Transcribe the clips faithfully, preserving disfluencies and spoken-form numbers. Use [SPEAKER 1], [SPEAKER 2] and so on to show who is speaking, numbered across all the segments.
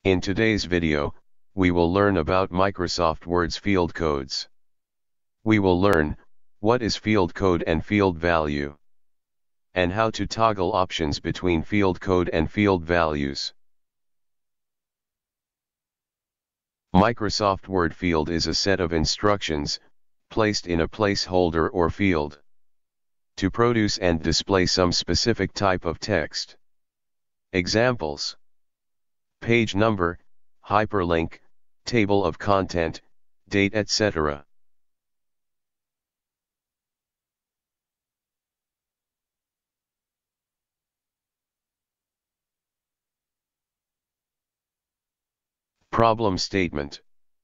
[SPEAKER 1] In today's video, we will learn about Microsoft Word's field codes. We will learn what is field code and field value, and how to toggle options between field code and field values. Microsoft Word field is a set of instructions, placed in a placeholder or field, to produce and display some specific type of text. Examples: page number, hyperlink, table of content, date, et cetera. Problem statement.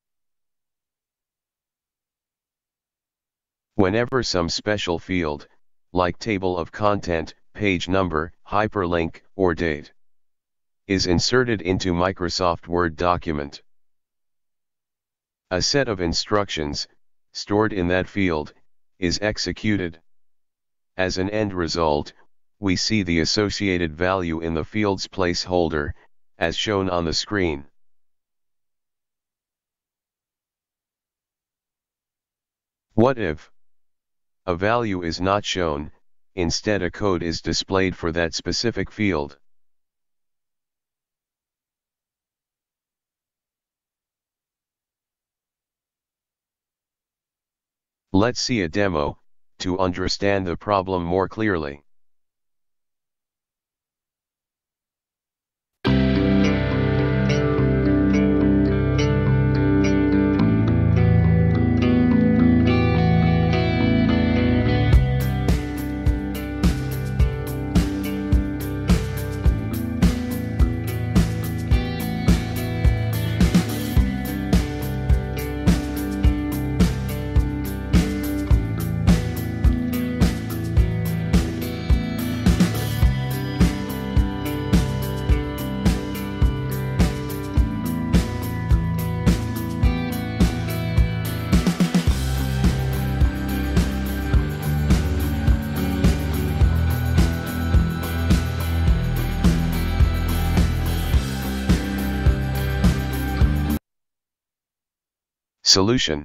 [SPEAKER 1] Whenever some special field, like table of content, page number, hyperlink, or date, is inserted into Microsoft Word document, a set of instructions, stored in that field, is executed. As an end result, we see the associated value in the field's placeholder, as shown on the screen. What if a value is not shown, instead a code is displayed for that specific field? Let's see a demo, to understand the problem more clearly. Solution.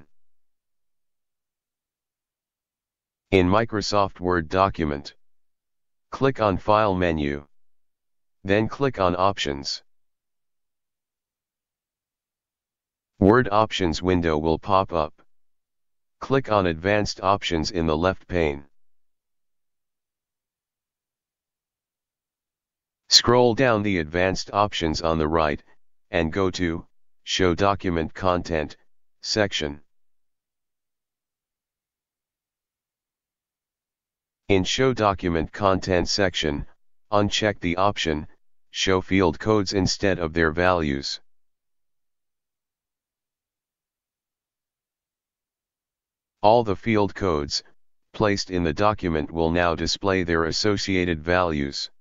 [SPEAKER 1] In Microsoft Word document, click on File menu. Then click on Options. Word Options window will pop up. Click on Advanced Options in the left pane. Scroll down the Advanced Options on the right, and go to Show Document Content section. In Show Document Content section, uncheck the option, Show Field Codes instead of their values. All the field codes, placed in the document will now display their associated values.